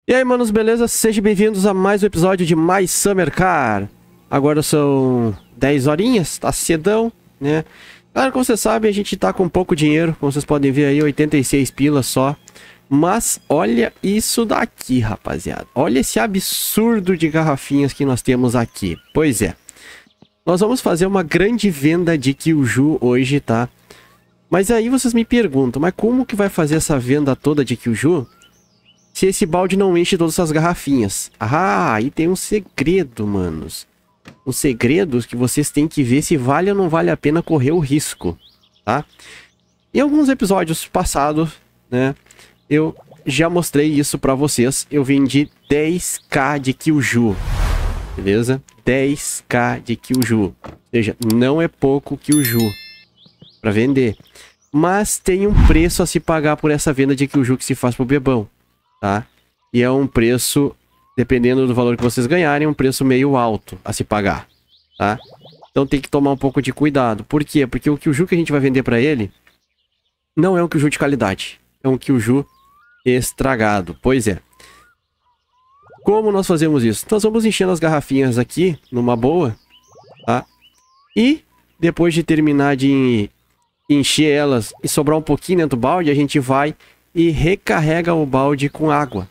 E aí, manos, beleza? Sejam bem-vindos a mais um episódio de Mais Summer Car. Agora são 10 horinhas, tá cedão, né? Claro, como vocês sabem, a gente tá com pouco dinheiro. Como vocês podem ver aí, 86 pilas só. Mas olha isso daqui, rapaziada. Olha esse absurdo de garrafinhas que nós temos aqui. Pois é. Nós vamos fazer uma grande venda de Killju hoje, tá? Mas aí vocês me perguntam, mas como que vai fazer essa venda toda de Killju se esse balde não enche todas essas garrafinhas? Ah, aí tem um segredo, manos. Um segredo que vocês têm que ver se vale ou não vale a pena correr o risco, tá? Em alguns episódios passados, né, eu já mostrei isso pra vocês. Eu vendi 10k de Killju, beleza? 10k de Killju. Ou seja, não é pouco Killju pra vender. Mas tem um preço a se pagar por essa venda de Killju que se faz pro bebão, tá? E é um preço, dependendo do valor que vocês ganharem, um preço meio alto a se pagar, tá? Então tem que tomar um pouco de cuidado. Por quê? Porque o Killju que a gente vai vender pra ele não é um Killju de qualidade. É um Killju estragado. Pois é. Como nós fazemos isso? Nós vamos enchendo as garrafinhas aqui, numa boa, tá? E depois de terminar de encher elas e sobrar um pouquinho dentro do balde, a gente vai e recarrega o balde com água.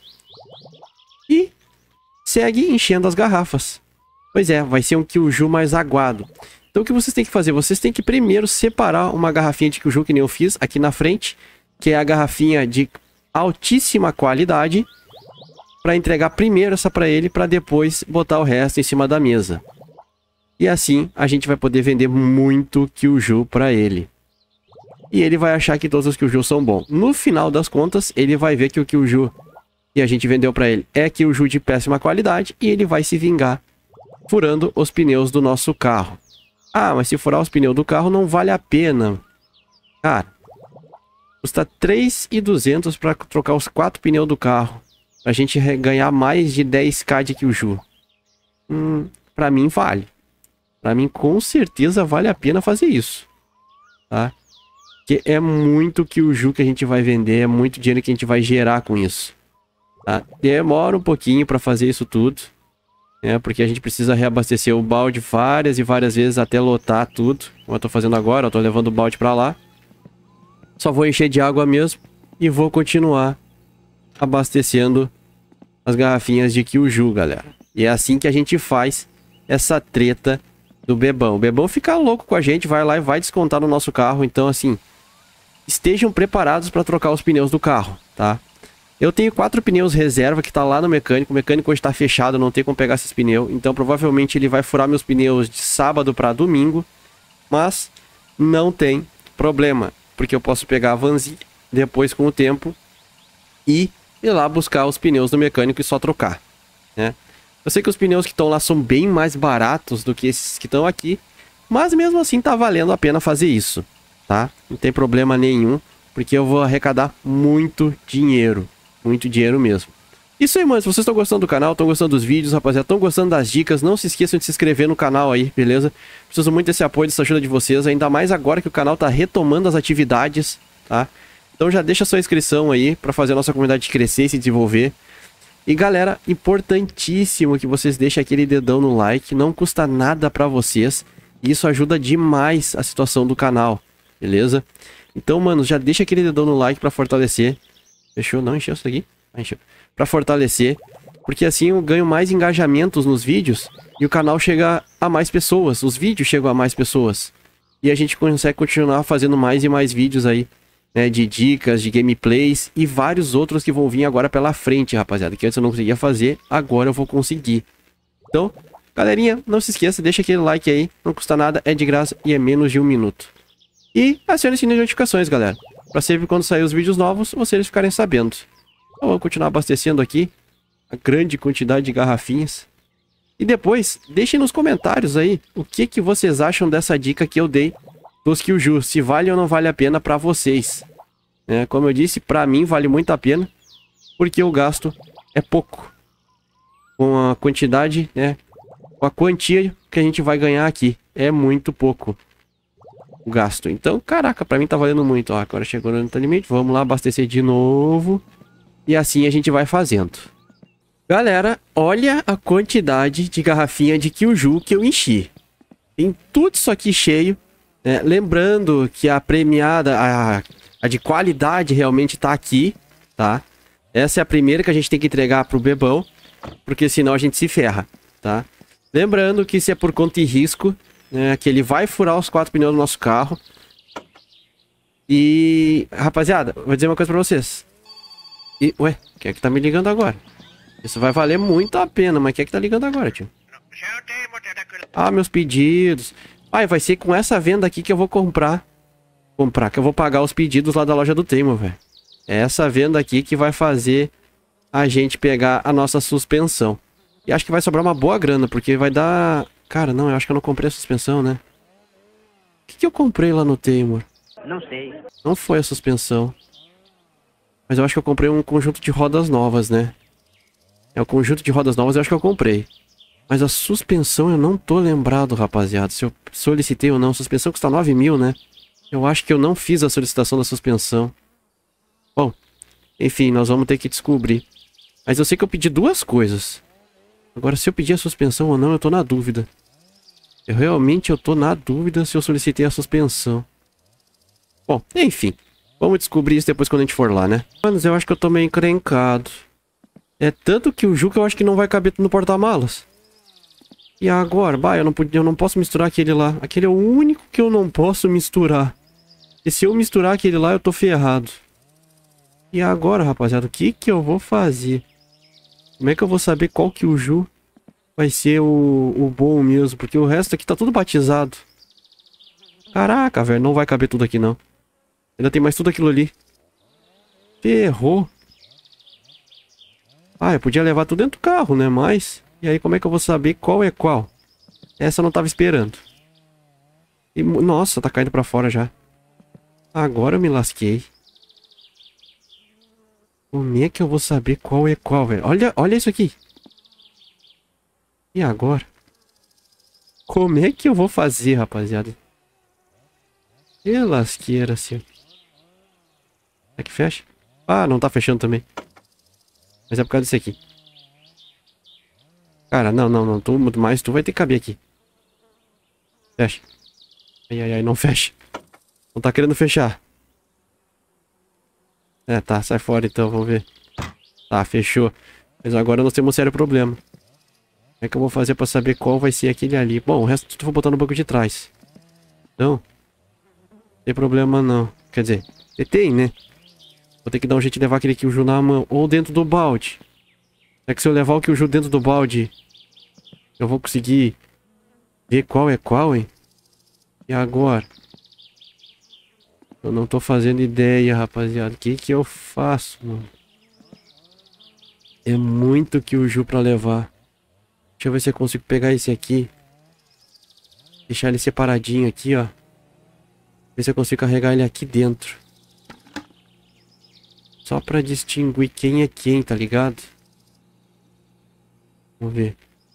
E segue enchendo as garrafas. Pois é, vai ser um Killju mais aguado. Então o que vocês têm que fazer? Vocês têm que primeiro separar uma garrafinha de Killju, que nem eu fiz aqui na frente, que é a garrafinha de altíssima qualidade, para entregar primeiro essa para ele, para depois botar o resto em cima da mesa. E assim a gente vai poder vender muito Killju para ele. E ele vai achar que todos os Killju são bons. No final das contas, ele vai ver que o Killju que a gente vendeu para ele é Killju de péssima qualidade, e ele vai se vingar furando os pneus do nosso carro. Ah, mas se furar os pneus do carro não vale a pena. Cara, custa 3.200 para trocar os 4 pneus do carro. Pra gente ganhar mais de 10k de Killju. Pra mim vale. Pra mim com certeza vale a pena fazer isso, tá? Porque é muito Killju que a gente vai vender, é muito dinheiro que a gente vai gerar com isso, tá? Demora um pouquinho pra fazer isso tudo, né? Porque a gente precisa reabastecer o balde várias e várias vezes até lotar tudo. Como eu tô fazendo agora, eu tô levando o balde pra lá. Só vou encher de água mesmo e vou continuar abastecendo as garrafinhas de Killju, galera. E é assim que a gente faz essa treta do bebão. O bebão fica louco com a gente, vai lá e vai descontar no nosso carro. Então, assim, estejam preparados para trocar os pneus do carro, tá? Eu tenho 4 pneus reserva que tá lá no mecânico. O mecânico hoje tá fechado, não tem como pegar esses pneus. Então, provavelmente ele vai furar meus pneus de sábado para domingo. Mas não tem problema, porque eu posso pegar a vanzinha depois, com o tempo, e ir lá buscar os pneus do mecânico e só trocar, né? Eu sei que os pneus que estão lá são bem mais baratos do que esses que estão aqui, mas mesmo assim tá valendo a pena fazer isso, tá? Não tem problema nenhum, porque eu vou arrecadar muito dinheiro mesmo. Isso aí, mano. Se vocês estão gostando do canal, estão gostando dos vídeos, rapaziada, estão gostando das dicas, não se esqueçam de se inscrever no canal aí, beleza? Preciso muito desse apoio, dessa ajuda de vocês, ainda mais agora que o canal tá retomando as atividades, tá? Então já deixa sua inscrição aí para fazer a nossa comunidade crescer e se desenvolver. E galera, importantíssimo que vocês deixem aquele dedão no like, não custa nada para vocês. E isso ajuda demais a situação do canal, beleza? Então, mano, já deixa aquele dedão no like para fortalecer. Fechou? Não encheu isso daqui? Ah, encheu. Para fortalecer, porque assim eu ganho mais engajamentos nos vídeos e o canal chega a mais pessoas, os vídeos chegam a mais pessoas. E a gente consegue continuar fazendo mais e mais vídeos aí, né, de dicas, de gameplays e vários outros que vão vir agora pela frente, rapaziada, que antes eu não conseguia fazer, agora eu vou conseguir. Então, galerinha, não se esqueça, deixa aquele like aí, não custa nada, é de graça e é menos de 1 minuto. E acione o sininho de notificações, galera, para sempre quando sair os vídeos novos, vocês ficarem sabendo. Então, vamos continuar abastecendo aqui a grande quantidade de garrafinhas. E depois, deixem nos comentários aí o que vocês acham dessa dica que eu dei dos Killju, se vale ou não vale a pena pra vocês. Como eu disse, pra mim vale muito a pena, porque o gasto é pouco com a quantidade, né, com a quantia que a gente vai ganhar aqui. É muito pouco o gasto. Então, caraca, pra mim tá valendo muito. Ó, agora chegou no limite, vamos lá abastecer de novo. E assim a gente vai fazendo. Galera, olha a quantidade de garrafinha de Kyuju que eu enchi. Tem tudo isso aqui cheio. Né? Lembrando que a premiada, a de qualidade realmente tá aqui, tá? Essa é a primeira que a gente tem que entregar pro Bebão, porque senão a gente se ferra, tá? Lembrando que isso é por conta e risco, né? Que ele vai furar os 4 pneus do nosso carro. E, rapaziada, vou dizer uma coisa pra vocês. Ué, quem é que tá me ligando agora? Isso vai valer muito a pena, mas quem é que tá ligando agora, tio? Ah, meus pedidos. Ah, vai ser com essa venda aqui que eu vou comprar. Que eu vou pagar os pedidos lá da loja do Teimo, velho. É essa venda aqui que vai fazer a gente pegar a nossa suspensão. E acho que vai sobrar uma boa grana, porque vai dar... Cara, não, eu acho que eu não comprei a suspensão, né? O que eu comprei lá no Teimo? Não sei. Não foi a suspensão. Mas eu acho que eu comprei um conjunto de rodas novas, né? É o conjunto de rodas novas, eu acho que eu comprei. Mas a suspensão eu não tô lembrado, rapaziada. Se eu solicitei ou não. A suspensão custa 9 mil, né? Eu acho que eu não fiz a solicitação da suspensão. Bom, enfim, nós vamos ter que descobrir. Mas eu sei que eu pedi duas coisas. Agora, se eu pedi a suspensão ou não, eu tô na dúvida. Eu tô na dúvida se eu solicitei a suspensão. Bom, enfim. Vamos descobrir isso depois quando a gente for lá, né? Manos, eu acho que eu tô meio encrencado. É tanto que o Ju que eu acho que não vai caber no porta-malas. E agora? Bah, eu não posso misturar aquele lá. Aquele é o único que eu não posso misturar. E se eu misturar aquele lá, eu tô ferrado. E agora, rapaziada, o que que eu vou fazer? Como é que eu vou saber qual que o Ju vai ser o bom mesmo? Porque o resto aqui tá tudo batizado. Caraca, velho, não vai caber tudo aqui, não. Ainda tem mais tudo aquilo ali. Ferrou. Ah, eu podia levar tudo dentro do carro, né? Mas... E aí, como é que eu vou saber qual é qual? Essa eu não tava esperando. E, nossa, tá caindo pra fora já. Agora eu me lasquei. Como é que eu vou saber qual é qual, velho? Olha isso aqui. E agora? Como é que eu vou fazer, rapaziada? Que lasqueira, assim. Será que fecha? Ah, não tá fechando também. Mas é por causa disso aqui. Cara, não. Mas tu vai ter que caber aqui. Fecha. Ai, não fecha. Não tá querendo fechar. É, tá, sai fora então, vamos ver. Tá, fechou. Mas agora nós temos um sério problema. Como é que eu vou fazer pra saber qual vai ser aquele ali? Bom, o resto tudo eu vou botar no banco de trás. Não. Não tem problema não. Quer dizer, tem, né? Vou ter que dar um jeito de levar aquele Kyuju na mão. Ou dentro do balde. É que se eu levar o Kyuju dentro do balde, eu vou conseguir ver qual é qual, hein? E agora? Eu não tô fazendo ideia, rapaziada. O que que eu faço, mano? É muito Kyuju pra levar. Deixa eu ver se eu consigo pegar esse aqui. Deixar ele separadinho aqui, ó. Ver se eu consigo carregar ele aqui dentro. Só pra distinguir quem é quem, tá ligado? Vamos ver.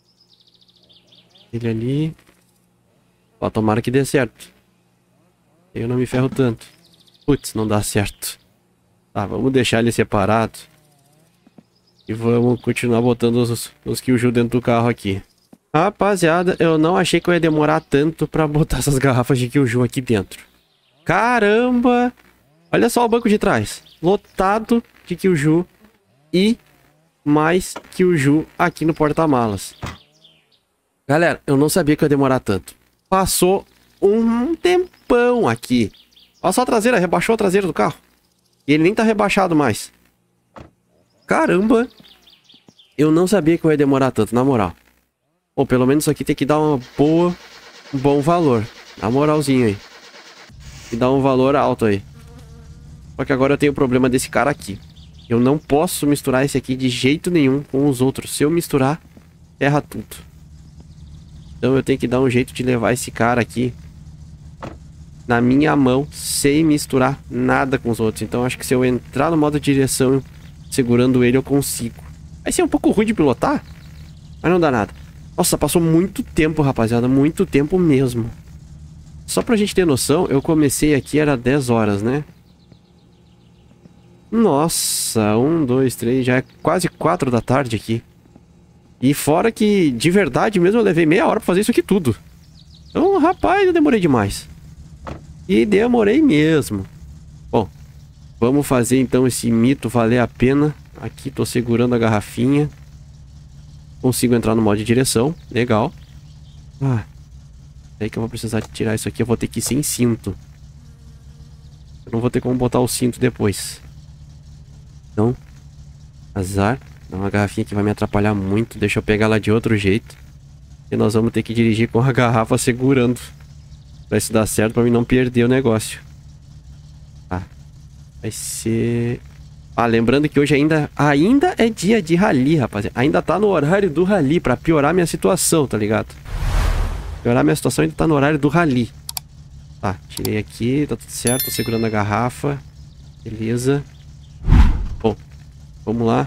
Ele ali. Ó, tomara que dê certo. Eu não me ferro tanto. Putz, não dá certo. Tá, vamos deixar ele separado. E vamos continuar botando os Kyuju dentro do carro aqui. Rapaziada, eu não achei que eu ia demorar tanto pra botar essas garrafas de Kyuju aqui dentro. Caramba! Olha só o banco de trás. Lotado de Kyuju. E mais Kyuju aqui no porta-malas. Galera, eu não sabia que ia demorar tanto. Passou um tempão aqui. Olha só a traseira, rebaixou a traseira do carro. E ele nem tá rebaixado mais. Caramba! Eu não sabia que eu ia demorar tanto, na moral. Ou pelo menos isso aqui tem que dar um bom valor. Na moralzinho aí. E dar um valor alto aí. Só que agora eu tenho o problema desse cara aqui. Eu não posso misturar esse aqui de jeito nenhum com os outros. Se eu misturar, erra tudo. Então eu tenho que dar um jeito de levar esse cara aqui na minha mão, sem misturar nada com os outros. Então acho que se eu entrar no modo de direção segurando ele, eu consigo. Vai ser um pouco ruim de pilotar, mas não dá nada. Nossa, passou muito tempo, rapaziada. Muito tempo mesmo. Só pra gente ter noção, eu comecei aqui, era 10 horas, né? Nossa, 1, 2, 3, já é quase 4 da tarde aqui. E fora que, de verdade mesmo, eu levei meia hora pra fazer isso aqui tudo. Então, rapaz, eu demorei demais. E demorei mesmo. Bom, vamos fazer então esse mito valer a pena. Aqui tô segurando a garrafinha. Consigo entrar no modo de direção. Legal. Ah, é aí que eu vou precisar tirar isso aqui. Eu vou ter que ir sem cinto. Eu não vou ter como botar o cinto depois. Então, azar. Dá uma garrafinha que vai me atrapalhar muito. Deixa eu pegar ela de outro jeito. E nós vamos ter que dirigir com a garrafa segurando. Pra isso dar certo, pra mim não perder o negócio. Tá. Vai ser... Ah, lembrando que hoje ainda é dia de rally, rapaziada. Ainda tá no horário do rally, pra piorar minha situação, tá ligado? Piorar minha situação ainda tá no horário do rally. Tá, tirei aqui, tá tudo certo. Tô segurando a garrafa. Beleza. Bom, vamos lá.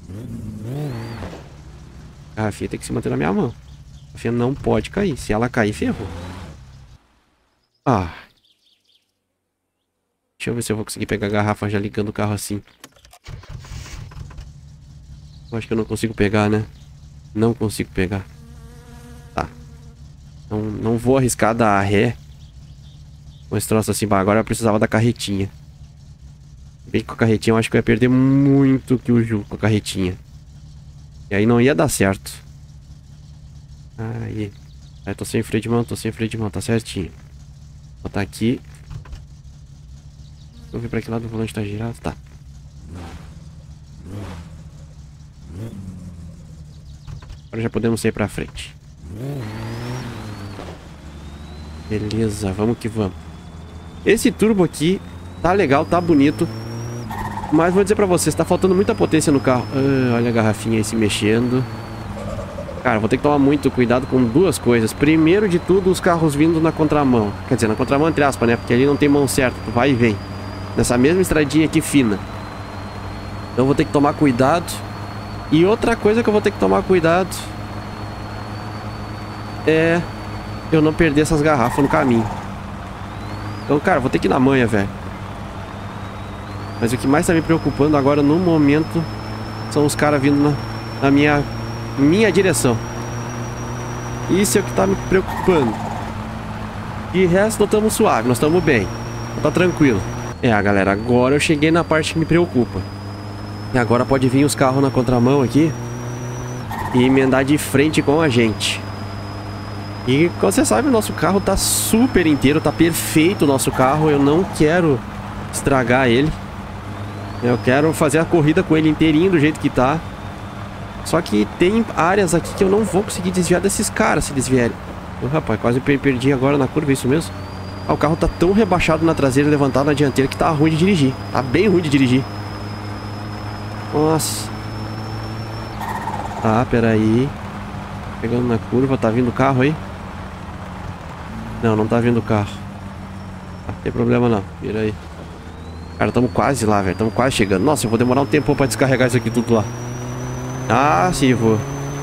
A garrafinha tem que se manter na minha mão. A garrafinha não pode cair. Se ela cair, ferrou. Ah. Deixa eu ver se eu vou conseguir pegar a garrafa já ligando o carro assim. Eu acho que eu não consigo pegar, né? Não consigo pegar. Tá. Não vou arriscar dar ré com esse troço assim. Bah, agora eu precisava da carretinha. Bem que com a carretinha eu acho que eu ia perder muito Killjoy com a carretinha. E aí não ia dar certo. Aí. Aí tô sem freio de mão, tá certinho. Vou botar aqui. Vou ver pra que lado o volante tá girado. Tá. Agora já podemos sair pra frente. Beleza, vamos que vamos. Esse turbo aqui tá legal, tá bonito. Mas vou dizer pra vocês, tá faltando muita potência no carro. Olha a garrafinha aí se mexendo. Cara, vou ter que tomar muito cuidado com duas coisas. Primeiro de tudo, os carros vindo na contramão. Quer dizer, na contramão entre aspas, né? Porque ali não tem mão certa, tu vai e vem. Nessa mesma estradinha aqui fina. Então vou ter que tomar cuidado. E outra coisa que eu vou ter que tomar cuidado é eu não perder essas garrafas no caminho. Então, cara, vou ter que ir na manha, velho. Mas o que mais tá me preocupando agora no momento são os caras vindo na minha direção. Isso é o que tá me preocupando. De resto, nós estamos suave, nós estamos bem. Tá tranquilo. Galera, agora eu cheguei na parte que me preocupa. E agora pode vir os carros na contramão aqui e emendar de frente com a gente. E como você sabe, o nosso carro tá super inteiro, tá perfeito o nosso carro. Eu não quero estragar ele. Eu quero fazer a corrida com ele inteirinho do jeito que tá. Só que tem áreas aqui que eu não vou conseguir desviar desses caras se desvierem. Rapaz, quase perdi agora na curva, é isso mesmo? O carro tá tão rebaixado na traseira e levantado na dianteira que tá ruim de dirigir. Tá bem ruim de dirigir. Nossa. Tá, peraí. Pegando na curva, tá vindo o carro aí? Não, não tá vindo o carro. Não tem problema não, vira aí. Cara, tamo quase lá, velho. Tamo quase chegando. Nossa, eu vou demorar um tempo pra descarregar isso aqui tudo lá. Ah, sim, vou.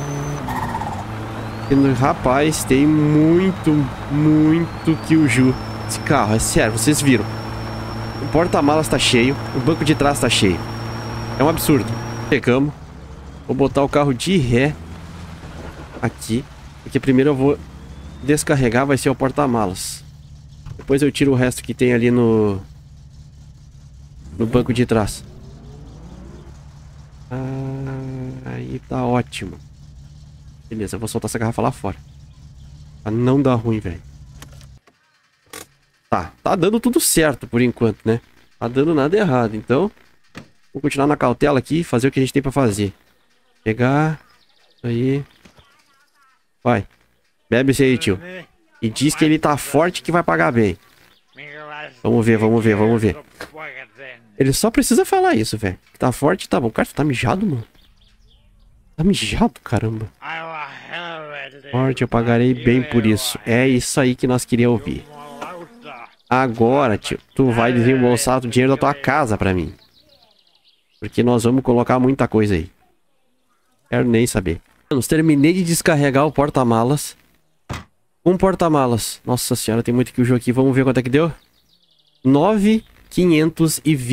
Rapaz, tem muito Killjoy esse carro, é sério, vocês viram. O porta-malas tá cheio, o banco de trás tá cheio. É um absurdo. Chegamos. Vou botar o carro de ré aqui, porque primeiro eu vou descarregar, vai ser o porta-malas. Depois eu tiro o resto que tem ali no banco de trás. Aí tá ótimo. Beleza, eu vou soltar essa garrafa lá fora. Pra não dar ruim, velho. Tá dando tudo certo por enquanto, né? Tá dando nada errado, então vou continuar na cautela aqui e fazer o que a gente tem pra fazer. Pegar. Aí. Vai. Bebe esse aí, tio. E diz que ele tá forte que vai pagar bem. Vamos ver. Ele só precisa falar isso, velho. Tá forte, tá bom. Cara, tu tá mijado, mano? Tá mijado, caramba. Forte, eu pagarei bem por isso. É isso aí que nós queríamos ouvir. Agora, tio, tu vai desembolsar o dinheiro da tua casa pra mim. Porque nós vamos colocar muita coisa aí. Quero nem saber. Mano, terminei de descarregar o porta-malas. Um porta-malas. Nossa senhora, tem muito Killjoy aqui. Vamos ver quanto é que deu.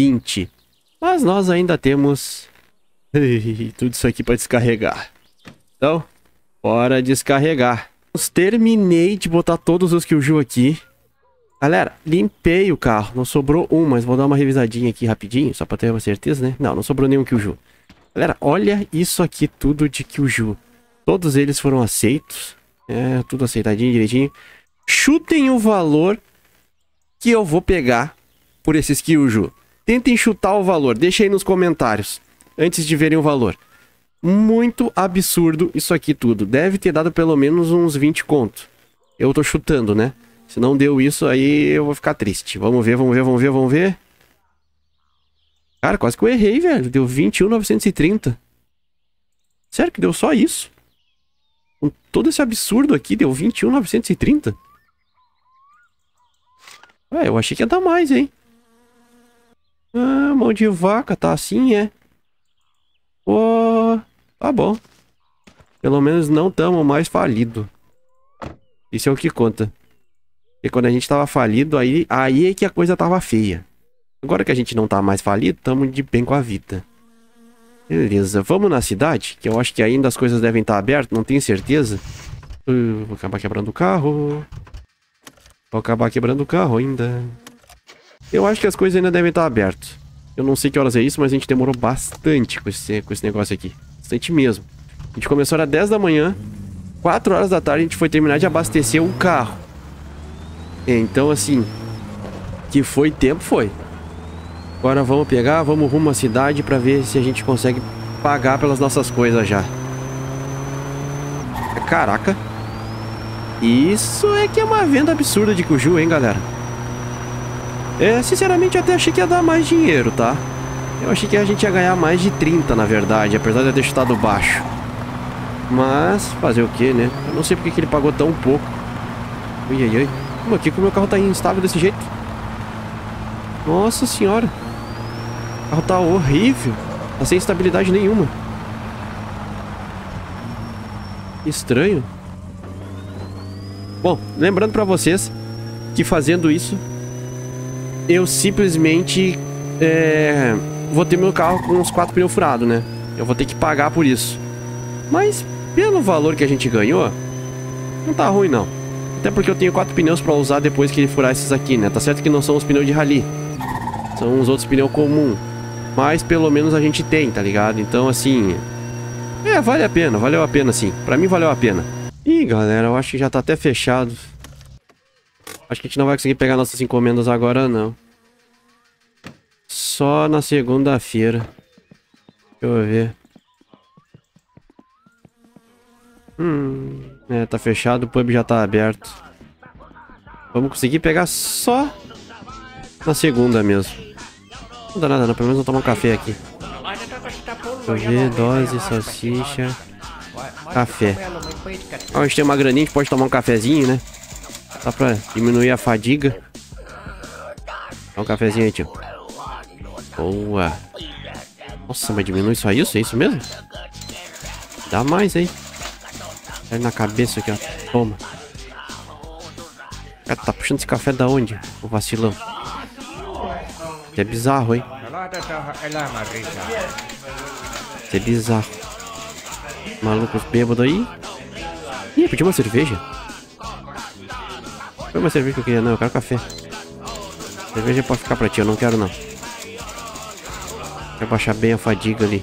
9.520. Mas nós ainda temos tudo isso aqui pra descarregar. Então, bora descarregar. Terminei de botar todos os Killju aqui. Galera, limpei o carro. Não sobrou um, mas vou dar uma revisadinha aqui rapidinho, só pra ter uma certeza, né? Não sobrou nenhum Killju. Galera, olha isso aqui tudo de Killju. Todos eles foram aceitos. É, tudo aceitadinho, direitinho. Chutem o valor que eu vou pegar por esses Killju. Tentem chutar o valor. Deixa aí nos comentários, antes de verem o valor. Muito absurdo isso aqui tudo. Deve ter dado pelo menos uns 20 conto. Eu tô chutando, né? Se não deu isso, aí eu vou ficar triste. Vamos ver, vamos ver, vamos ver, vamos ver. Cara, quase que eu errei, velho. Deu 21.930. Sério que deu só isso? Com todo esse absurdo aqui, deu 21.930? Ué, eu achei que ia dar mais, hein? Ah, mão de vaca, tá assim, é? Pô, tá bom. Pelo menos não tamo mais falido. Isso é o que conta. Porque quando a gente tava falido, aí é que a coisa tava feia. Agora que a gente não tá mais falido, tamo de bem com a vida. Beleza, vamos na cidade, que eu acho que ainda as coisas devem estar abertas, não tenho certeza. Vou acabar quebrando o carro. Vou acabar quebrando o carro ainda. Eu acho que as coisas ainda devem estar abertas. Eu não sei que horas é isso, mas a gente demorou bastante com esse negócio aqui. Bastante mesmo. A gente começou às 10 da manhã. 4 horas da tarde a gente foi terminar de abastecer um carro. Então assim, que foi tempo, foi. Agora vamos pegar, vamos rumo à cidade pra ver se a gente consegue pagar pelas nossas coisas já. Caraca. Isso é que é uma venda absurda de Killju, hein, galera? Sinceramente, eu até achei que ia dar mais dinheiro, tá? Eu achei que a gente ia ganhar mais de 30, na verdade, apesar de eu ter chutado baixo. Mas, fazer o que, né? Eu não sei porque que ele pagou tão pouco. Ui, ai, ai. Como aqui que o meu carro tá instável desse jeito? Nossa senhora. O carro tá horrível. Tá sem estabilidade nenhuma. Estranho. Bom, lembrando pra vocês que fazendo isso, eu simplesmente vou ter meu carro com uns 4 pneus furados, né? Eu vou ter que pagar por isso. Mas, pelo valor que a gente ganhou, não tá ruim, não. Até porque eu tenho 4 pneus pra usar depois que ele furar esses aqui, né? Tá certo que não são os pneus de rally. São os outros pneus comuns. Mas pelo menos a gente tem, tá ligado? Então, assim... vale a pena. Valeu a pena, sim. Pra mim, valeu a pena. Ih, galera, eu acho que já tá até fechado. Acho que a gente não vai conseguir pegar nossas encomendas agora, não. Só na segunda-feira. Deixa eu ver. Tá fechado, o pub já tá aberto. Vamos conseguir pegar só na segunda mesmo. Não dá nada não, pelo menos vou tomar um café aqui. Deixa eu ver, dose, salsicha, café. Ó, a gente tem uma graninha, a gente pode tomar um cafezinho, né? Só pra diminuir a fadiga. Dá um cafezinho aí, tio. Boa. Nossa, mas diminui só isso? É isso mesmo? Dá mais aí. Sai na cabeça aqui, ó. Toma. Cara, tá puxando esse café da onde? O vacilão. Isso é bizarro, hein? Isso é bizarro. Malucos bêbados aí. Ih, pedi uma cerveja. Foi uma cerveja que eu queria, não, eu quero café. Cerveja pode ficar pra ti, eu não quero não. Quero baixar bem a fadiga ali.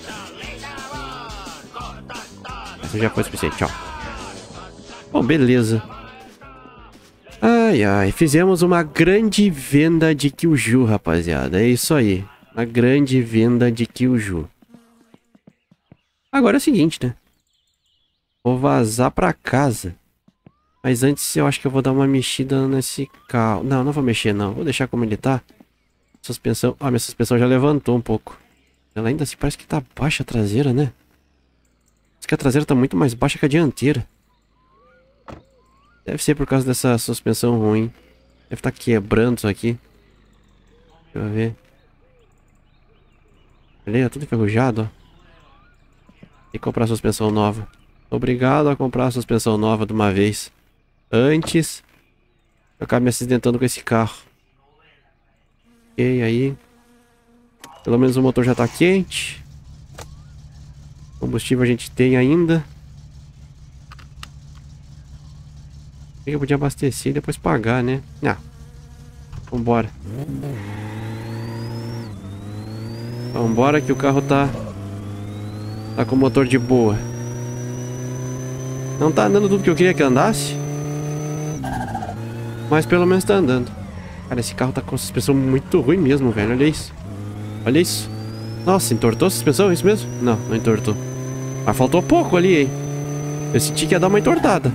Essa já foi o suficiente, tchau. Bom, beleza. Ai, ai, fizemos uma grande venda de Killju, rapaziada. É isso aí. Uma grande venda de Killju. Agora é o seguinte, né? Vou vazar pra casa. Mas antes eu acho que eu vou dar uma mexida nesse carro. Não, não vou mexer não. Vou deixar como ele tá. Suspensão. Ah, minha suspensão já levantou um pouco. Ela ainda assim parece que tá baixa a traseira, né? Parece que a traseira tá muito mais baixa que a dianteira. Deve ser por causa dessa suspensão ruim. Deve estar quebrando isso aqui. Deixa eu ver. Olha, tudo enferrujado, ó. Tem que comprar suspensão nova. Obrigado a comprar a suspensão nova de uma vez. Antes eu acabo me acidentando com esse carro. Ok, aí. Pelo menos o motor já tá quente. Combustível a gente tem ainda. Eu podia abastecer e depois pagar, né? Ah, vambora. Vambora que o carro tá com o motor de boa. Não tá andando tudo que eu queria que andasse, mas pelo menos tá andando. Cara, esse carro tá com suspensão muito ruim mesmo, velho. Olha isso. Olha isso. Nossa, entortou a suspensão? É isso mesmo? Não, não entortou. Mas faltou pouco ali, hein? Eu senti que ia dar uma entortada.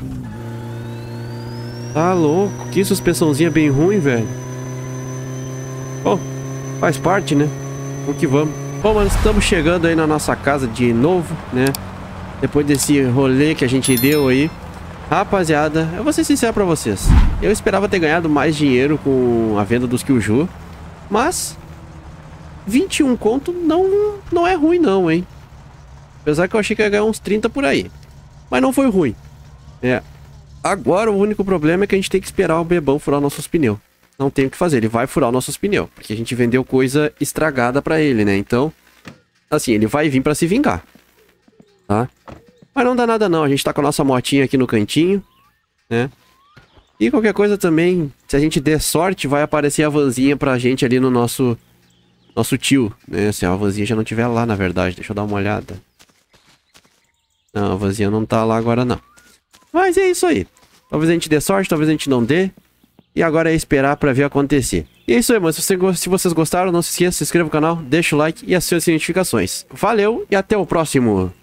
Tá louco. Que suspensãozinha bem ruim, velho. Bom, faz parte, né? Vamos que vamos. Bom, mas estamos chegando aí na nossa casa de novo, né? Depois desse rolê que a gente deu aí. Rapaziada, eu vou ser sincero pra vocês. Eu esperava ter ganhado mais dinheiro com a venda dos Kyuju. Mas 21 conto não é ruim não, hein? Apesar que eu achei que ia ganhar uns 30 por aí. Mas não foi ruim. É. Agora o único problema é que a gente tem que esperar o Bebão furar nossos pneus. Não tem o que fazer, ele vai furar nossos pneus. Porque a gente vendeu coisa estragada pra ele, né? Então, assim, ele vai vir pra se vingar. Tá? Mas não dá nada não, a gente tá com a nossa motinha aqui no cantinho, né? E qualquer coisa também, se a gente der sorte, vai aparecer a vanzinha pra gente ali no nosso tio, né? Se a vanzinha já não tiver lá, na verdade, deixa eu dar uma olhada. Não, a vanzinha não tá lá agora não. Mas é isso aí. Talvez a gente dê sorte, talvez a gente não dê. E agora é esperar pra ver acontecer. E é isso aí, mano. Se vocês gostaram, não se esqueça, se inscreva no canal, deixa o like e acione as notificações. Valeu e até o próximo!